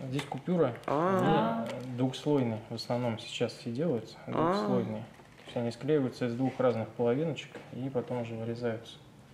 Здесь купюры, они двухслойные, в основном сейчас все делаются, двухслойные. То есть они склеиваются из двух разных половиночек и потом уже вырезаются.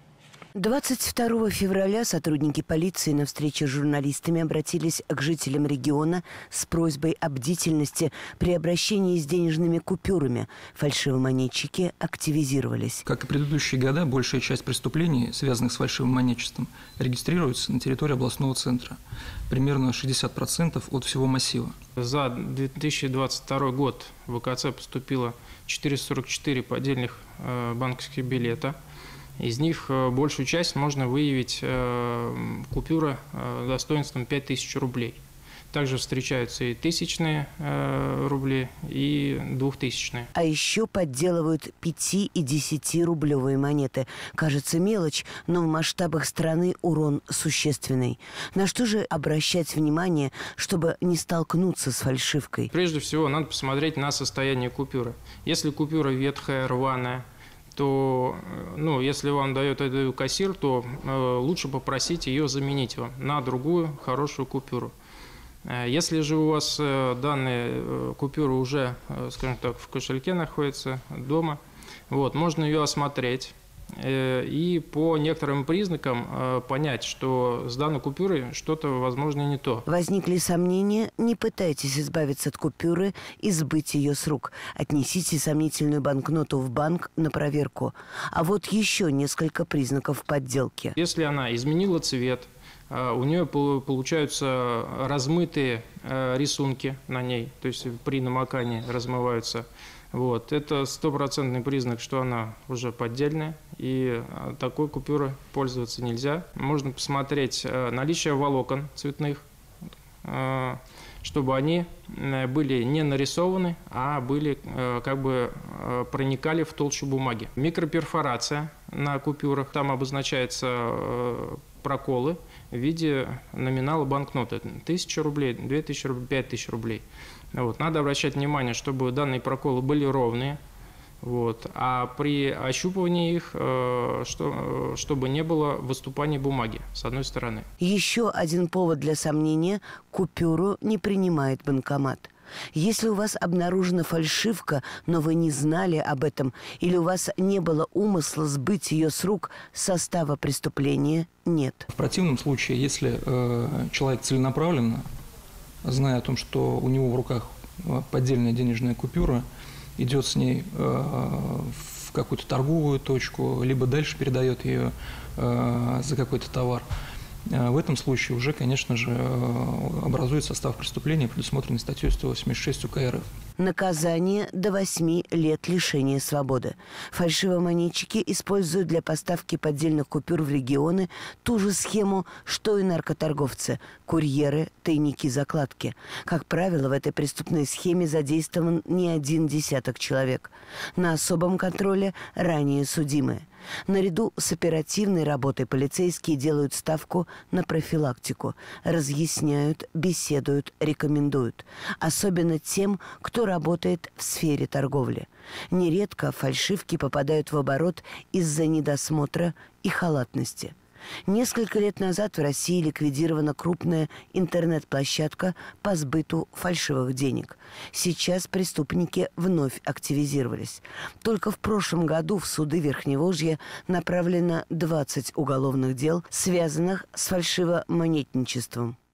22 февраля сотрудники полиции на встрече с журналистами обратились к жителям региона с просьбой о бдительности при обращении с денежными купюрами. Фальшивомонетчики активизировались. Как и предыдущие года, большая часть преступлений, связанных с фальшивым монетчеством, регистрируется на территории областного центра. Примерно 60% от всего массива. За 2022 год в ВКЦ поступило 444 поддельных банковских билета. Из них большую часть можно выявить купюры достоинством 5000 рублей. Также встречаются и тысячные рубли, и 2000-е. А еще подделывают 5 и 10-рублевые монеты. Кажется, мелочь, но в масштабах страны урон существенный. На что же обращать внимание, чтобы не столкнуться с фальшивкой? Прежде всего, надо посмотреть на состояние купюры. Если купюра ветхая, рваная, то, если вам дает эту кассир, то лучше попросить ее заменить вам на другую хорошую купюру. Если же у вас данные купюры уже, скажем так, в кошельке находятся дома, можно ее осмотреть и по некоторым признакам понять, что с данной купюрой что-то, возможно, не то. Возникли сомнения? Не пытайтесь избавиться от купюры и сбыть ее с рук. Отнесите сомнительную банкноту в банк на проверку. А вот еще несколько признаков подделки. Если она изменила цвет, у нее получаются размытые рисунки на ней, то есть при намокании размываются. Это стопроцентный признак, что она уже поддельная, и такой купюрой пользоваться нельзя. Можно посмотреть наличие волокон цветных, чтобы они были не нарисованы, а были проникали в толщу бумаги. Микроперфорация на купюрах, там обозначаются проколы в виде номинала банкноты. 1000 рублей, 2000 рублей, 5000 рублей. Надо обращать внимание, чтобы данные проколы были ровные, а при ощупывании их, чтобы не было выступания бумаги с одной стороны. Еще один повод для сомнения – купюру не принимает банкомат. Если у вас обнаружена фальшивка, но вы не знали об этом, или у вас не было умысла сбыть ее с рук, состава преступления нет. В противном случае, если человек целенаправленно, зная о том, что у него в руках поддельная денежная купюра, идет с ней в какую-то торговую точку, либо дальше передает ее за какой-то товар, в этом случае уже, конечно же, образует состав преступления, предусмотренный статьей 186 УК РФ. Наказание до 8 лет лишения свободы. Фальшивомонетчики используют для поставки поддельных купюр в регионы ту же схему, что и наркоторговцы – курьеры, тайники, закладки. Как правило, в этой преступной схеме задействован не один десяток человек. На особом контроле ранее судимые. Наряду с оперативной работой полицейские делают ставку на профилактику, разъясняют, беседуют, рекомендуют. Особенно тем, кто работает в сфере торговли. Нередко фальшивки попадают в оборот из-за недосмотра и халатности. Несколько лет назад в России ликвидирована крупная интернет-площадка по сбыту фальшивых денег. Сейчас преступники вновь активизировались. Только в прошлом году в суды Верхневолжья направлено 20 уголовных дел, связанных с фальшивомонетничеством.